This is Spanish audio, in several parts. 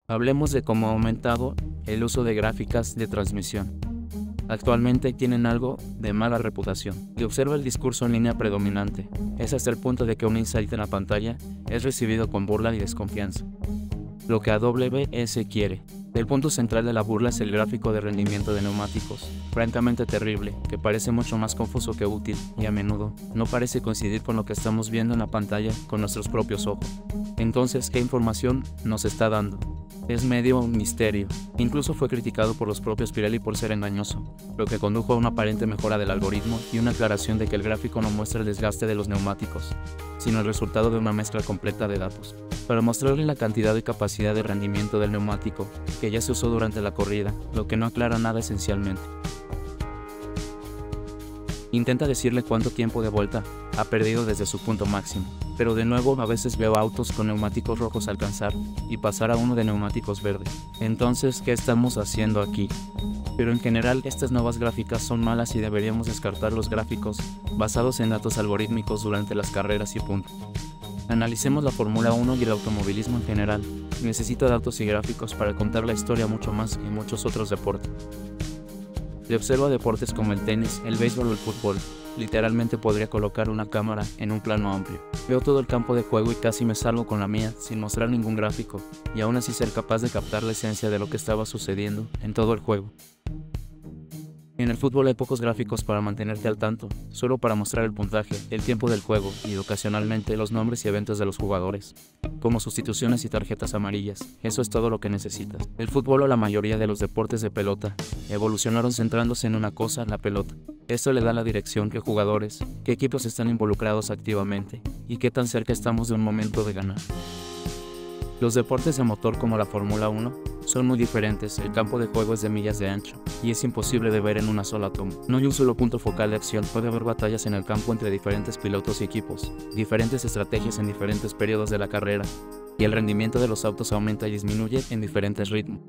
Hablemos de cómo ha aumentado el uso de gráficas de transmisión. Actualmente tienen algo de mala reputación. Y observa el discurso en línea predominante. Es hasta el punto de que un insight en la pantalla es recibido con burla y desconfianza. Lo que AWS quiere. El punto central de la burla es el gráfico de rendimiento de neumáticos, francamente terrible, que parece mucho más confuso que útil, y a menudo no parece coincidir con lo que estamos viendo en la pantalla con nuestros propios ojos. Entonces, ¿qué información nos está dando? Es medio un misterio. Incluso fue criticado por los propios Pirelli por ser engañoso, lo que condujo a una aparente mejora del algoritmo y una aclaración de que el gráfico no muestra el desgaste de los neumáticos, sino el resultado de una mezcla completa de datos. Para mostrarle la cantidad y capacidad de rendimiento del neumático que ya se usó durante la corrida, lo que no aclara nada esencialmente. Intenta decirle cuánto tiempo de vuelta ha perdido desde su punto máximo, pero de nuevo a veces veo autos con neumáticos rojos alcanzar y pasar a uno de neumáticos verdes. Entonces, ¿qué estamos haciendo aquí? Pero en general estas nuevas gráficas son malas y deberíamos descartar los gráficos basados en datos algorítmicos durante las carreras y punto. Analicemos la Fórmula 1 y el automovilismo en general. Necesito datos y gráficos para contar la historia mucho más que muchos otros deportes. Le observo a deportes como el tenis, el béisbol o el fútbol. Literalmente podría colocar una cámara en un plano amplio. Veo todo el campo de juego y casi me salgo con la mía sin mostrar ningún gráfico, y aún así ser capaz de captar la esencia de lo que estaba sucediendo en todo el juego. En el fútbol hay pocos gráficos para mantenerte al tanto, solo para mostrar el puntaje, el tiempo del juego y ocasionalmente los nombres y eventos de los jugadores, como sustituciones y tarjetas amarillas. Eso es todo lo que necesitas. El fútbol o la mayoría de los deportes de pelota evolucionaron centrándose en una cosa, la pelota. Esto le da la dirección, qué jugadores, qué equipos están involucrados activamente y qué tan cerca estamos de un momento de ganar. Los deportes de motor como la Fórmula 1 son muy diferentes. El campo de juego es de millas de ancho y es imposible de ver en una sola toma. No hay un solo punto focal de acción, puede haber batallas en el campo entre diferentes pilotos y equipos, diferentes estrategias en diferentes periodos de la carrera, y el rendimiento de los autos aumenta y disminuye en diferentes ritmos.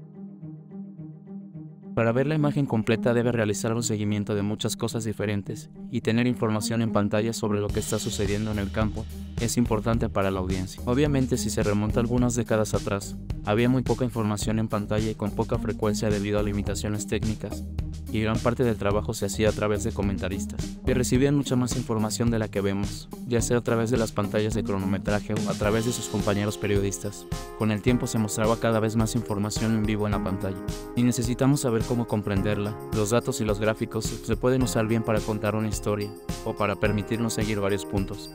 Para ver la imagen completa debe realizar un seguimiento de muchas cosas diferentes y tener información en pantalla sobre lo que está sucediendo en el campo es importante para la audiencia. Obviamente, si se remonta algunas décadas atrás, había muy poca información en pantalla y con poca frecuencia debido a limitaciones técnicas, y gran parte del trabajo se hacía a través de comentaristas, que recibían mucha más información de la que vemos, ya sea a través de las pantallas de cronometraje o a través de sus compañeros periodistas. Con el tiempo se mostraba cada vez más información en vivo en la pantalla, y necesitamos saber cómo comprenderla. Los datos y los gráficos se pueden usar bien para contar una historia, o para permitirnos seguir varios puntos.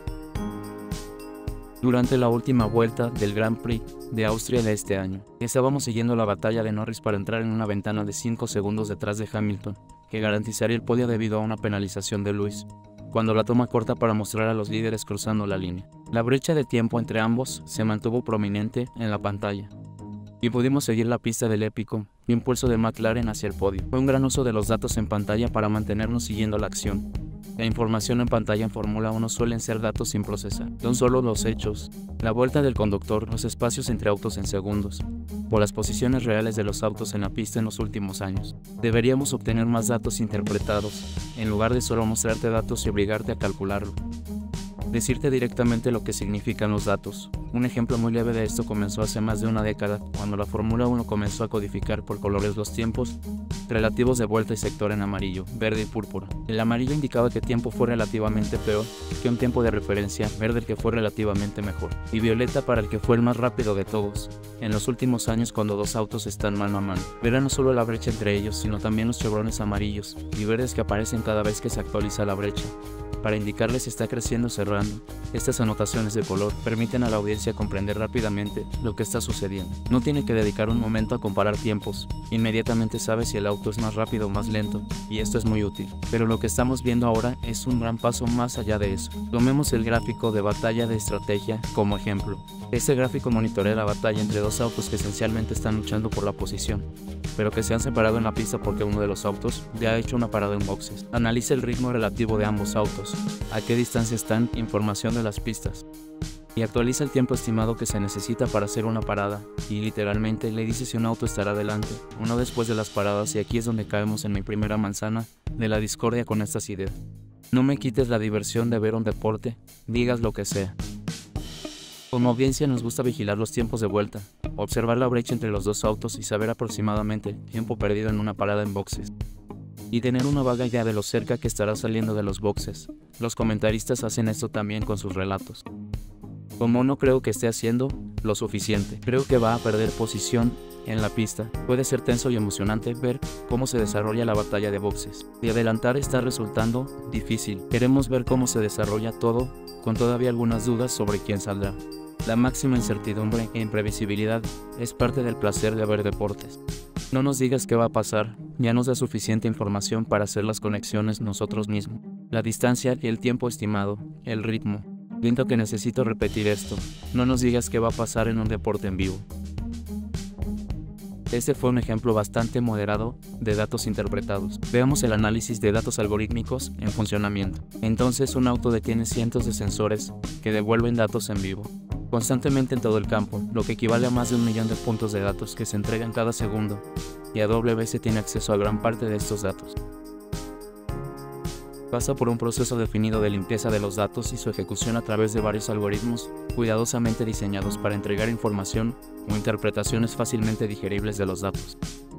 Durante la última vuelta del Grand Prix de Austria de este año, estábamos siguiendo la batalla de Norris para entrar en una ventana de 5 segundos detrás de Hamilton, que garantizaría el podio debido a una penalización de Lewis, cuando la toma corta para mostrar a los líderes cruzando la línea. La brecha de tiempo entre ambos se mantuvo prominente en la pantalla, y pudimos seguir la pista del épico impulso de McLaren hacia el podio. Fue un gran uso de los datos en pantalla para mantenernos siguiendo la acción. La información en pantalla en Fórmula 1 suelen ser datos sin procesar, son solo los hechos, la vuelta del conductor, los espacios entre autos en segundos, o las posiciones reales de los autos en la pista en los últimos años. Deberíamos obtener más datos interpretados, en lugar de solo mostrarte datos y obligarte a calcularlo. Decirte directamente lo que significan los datos. Un ejemplo muy leve de esto comenzó hace más de una década, cuando la Fórmula 1 comenzó a codificar por colores los tiempos relativos de vuelta y sector en amarillo, verde y púrpura. El amarillo indicaba que tiempo fue relativamente peor que un tiempo de referencia, verde el que fue relativamente mejor, y violeta para el que fue el más rápido de todos. En los últimos años, cuando dos autos están mano a mano, verán no solo la brecha entre ellos, sino también los chevrones amarillos y verdes que aparecen cada vez que se actualiza la brecha, para indicarles si está creciendo o cerrando. Estas anotaciones de color permiten a la audiencia comprender rápidamente lo que está sucediendo. No tiene que dedicar un momento a comparar tiempos, inmediatamente sabe si el auto es más rápido o más lento, y esto es muy útil. Pero lo que estamos viendo ahora es un gran paso más allá de eso. Tomemos el gráfico de batalla de estrategia como ejemplo. Este gráfico monitorea la batalla entre dos autos que esencialmente están luchando por la posición, pero que se han separado en la pista porque uno de los autos ya ha hecho una parada en boxes. Analiza el ritmo relativo de ambos autos, a qué distancia están, información de las pistas, y actualiza el tiempo estimado que se necesita para hacer una parada, y literalmente le dice si un auto estará adelante o no después de las paradas, y aquí es donde caemos en mi primera manzana de la discordia con estas ideas. No me quites la diversión de ver un deporte, digas lo que sea. Como audiencia nos gusta vigilar los tiempos de vuelta, observar la brecha entre los dos autos y saber aproximadamente el tiempo perdido en una parada en boxes. Y tener una vaga idea de lo cerca que estará saliendo de los boxes. Los comentaristas hacen esto también con sus relatos. Como no creo que esté haciendo lo suficiente, creo que va a perder posición en la pista. Puede ser tenso y emocionante ver cómo se desarrolla la batalla de boxes. Y adelantar está resultando difícil. Queremos ver cómo se desarrolla todo, con todavía algunas dudas sobre quién saldrá. La máxima incertidumbre e imprevisibilidad es parte del placer de ver deportes. No nos digas qué va a pasar, ya nos da suficiente información para hacer las conexiones nosotros mismos. La distancia y el tiempo estimado, el ritmo. Siento que necesito repetir esto. No nos digas qué va a pasar en un deporte en vivo. Este fue un ejemplo bastante moderado de datos interpretados. Veamos el análisis de datos algorítmicos en funcionamiento. Entonces, un auto detiene cientos de sensores que devuelven datos en vivo constantemente en todo el campo, lo que equivale a más de 1 millón de puntos de datos que se entregan cada segundo, y AWS tiene acceso a gran parte de estos datos. Pasa por un proceso definido de limpieza de los datos y su ejecución a través de varios algoritmos cuidadosamente diseñados para entregar información o interpretaciones fácilmente digeribles de los datos.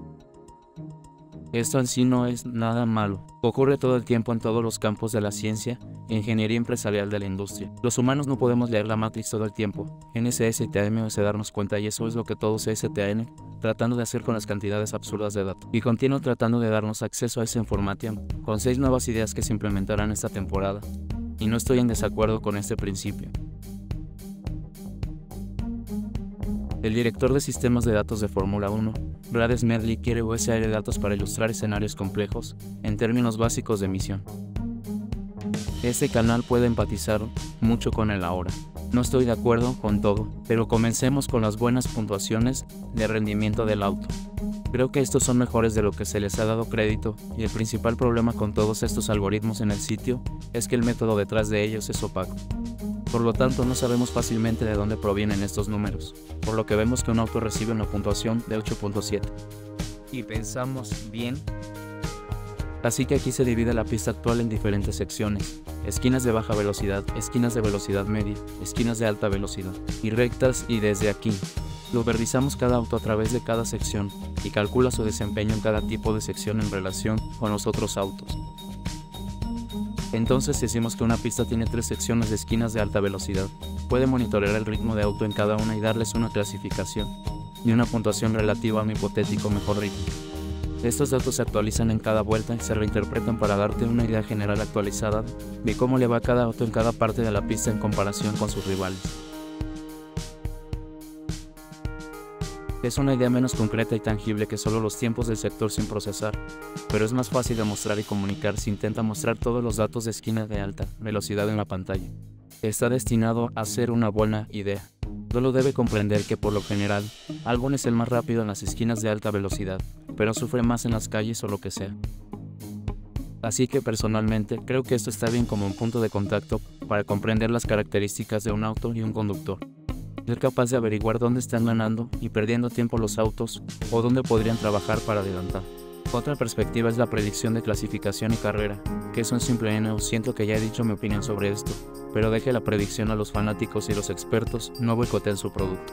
Esto en sí no es nada malo. Ocurre todo el tiempo en todos los campos de la ciencia e ingeniería empresarial de la industria. Los humanos no podemos leer la Matrix todo el tiempo. NSSTM o darnos cuenta, y eso es lo que todos STN tratando de hacer con las cantidades absurdas de datos. Y continuo tratando de darnos acceso a ese information con 6 nuevas ideas que se implementarán esta temporada. Y no estoy en desacuerdo con este principio. El director de sistemas de datos de Fórmula 1, Brad Smedley, quiere usar datos para ilustrar escenarios complejos en términos básicos de misión. Este canal puede empatizar mucho con el ahora. No estoy de acuerdo con todo, pero comencemos con las buenas puntuaciones de rendimiento del auto. Creo que estos son mejores de lo que se les ha dado crédito, y el principal problema con todos estos algoritmos en el sitio es que el método detrás de ellos es opaco. Por lo tanto, no sabemos fácilmente de dónde provienen estos números, por lo que vemos que un auto recibe una puntuación de 8.7. Y pensamos, bien. Así que aquí se divide la pista actual en diferentes secciones: esquinas de baja velocidad, esquinas de velocidad media, esquinas de alta velocidad, y rectas, y desde aquí lo verdizamos cada auto a través de cada sección, y calcula su desempeño en cada tipo de sección en relación con los otros autos. Entonces, si decimos que una pista tiene 3 secciones de esquinas de alta velocidad, puede monitorear el ritmo de auto en cada una y darles una clasificación y una puntuación relativa a un hipotético mejor ritmo. Estos datos se actualizan en cada vuelta y se reinterpretan para darte una idea general actualizada de cómo le va a cada auto en cada parte de la pista en comparación con sus rivales. Es una idea menos concreta y tangible que solo los tiempos del sector sin procesar, pero es más fácil de mostrar y comunicar si intenta mostrar todos los datos de esquina de alta velocidad en la pantalla. Está destinado a ser una buena idea. Solo debe comprender que por lo general, Albon es el más rápido en las esquinas de alta velocidad, pero sufre más en las calles o lo que sea. Así que personalmente creo que esto está bien como un punto de contacto para comprender las características de un auto y un conductor. Ser capaz de averiguar dónde están ganando y perdiendo tiempo los autos o dónde podrían trabajar para adelantar. Otra perspectiva es la predicción de clasificación y carrera, que es un simple N. Siento que ya he dicho mi opinión sobre esto, pero deje la predicción a los fanáticos y los expertos no boicoteen su producto.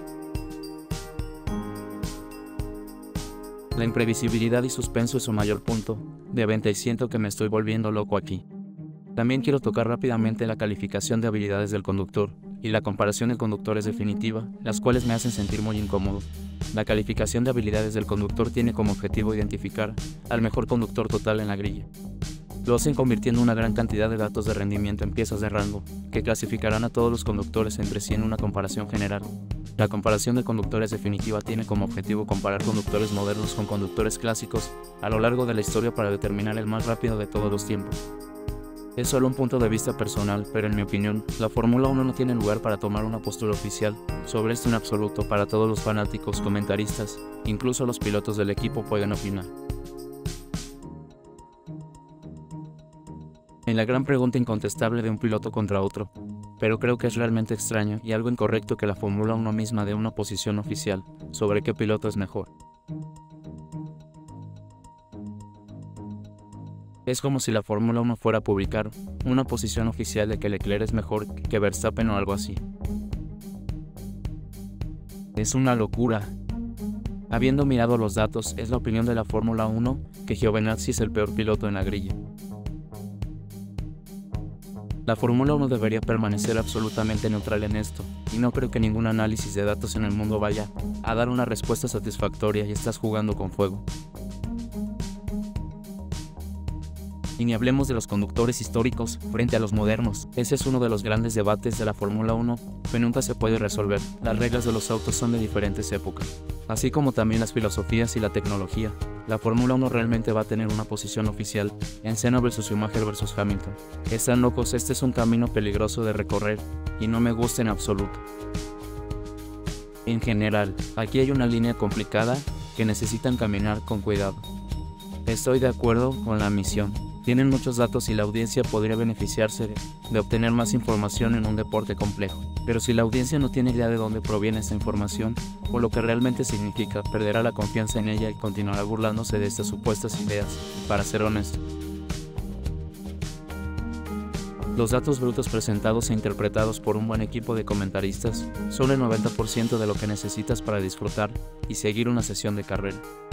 La imprevisibilidad y suspenso es su mayor punto de venta y siento que me estoy volviendo loco aquí. También quiero tocar rápidamente la calificación de habilidades del conductor y la comparación de conductores definitiva, las cuales me hacen sentir muy incómodo. La calificación de habilidades del conductor tiene como objetivo identificar al mejor conductor total en la grilla. Lo hacen convirtiendo una gran cantidad de datos de rendimiento en piezas de rango, que clasificarán a todos los conductores entre sí en una comparación general. La comparación de conductores definitiva tiene como objetivo comparar conductores modernos con conductores clásicos a lo largo de la historia para determinar el más rápido de todos los tiempos. Es solo un punto de vista personal, pero en mi opinión, la Fórmula 1 no tiene lugar para tomar una postura oficial sobre esto en absoluto. Para todos los fanáticos, comentaristas, incluso los pilotos del equipo pueden opinar. En la gran pregunta incontestable de un piloto contra otro, pero creo que es realmente extraño y algo incorrecto que la Fórmula 1 misma dé una posición oficial sobre qué piloto es mejor. Es como si la Fórmula 1 fuera a publicar una posición oficial de que Leclerc es mejor que Verstappen o algo así. Es una locura. Habiendo mirado los datos, es la opinión de la Fórmula 1 que Giovinazzi es el peor piloto en la grilla. La Fórmula 1 debería permanecer absolutamente neutral en esto, y no creo que ningún análisis de datos en el mundo vaya a dar una respuesta satisfactoria y estás jugando con fuego. Y ni hablemos de los conductores históricos frente a los modernos. Ese es uno de los grandes debates de la Fórmula 1 que nunca se puede resolver. Las reglas de los autos son de diferentes épocas, así como también las filosofías y la tecnología. La Fórmula 1 realmente va a tener una posición oficial en Senna vs Schumacher vs Hamilton. Están locos, este es un camino peligroso de recorrer y no me gusta en absoluto. En general, aquí hay una línea complicada que necesitan caminar con cuidado. Estoy de acuerdo con la misión. Tienen muchos datos y la audiencia podría beneficiarse de obtener más información en un deporte complejo. Pero si la audiencia no tiene idea de dónde proviene esta información o lo que realmente significa, perderá la confianza en ella y continuará burlándose de estas supuestas ideas, para ser honesto. Los datos brutos presentados e interpretados por un buen equipo de comentaristas son el 90% de lo que necesitas para disfrutar y seguir una sesión de carrera.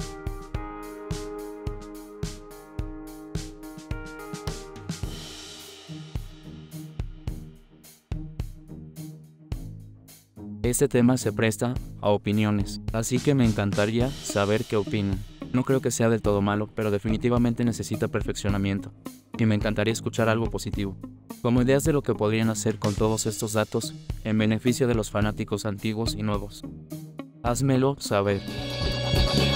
Este tema se presta a opiniones, así que me encantaría saber qué opinan. No creo que sea del todo malo, pero definitivamente necesita perfeccionamiento, y me encantaría escuchar algo positivo, como ideas de lo que podrían hacer con todos estos datos en beneficio de los fanáticos antiguos y nuevos. Házmelo saber.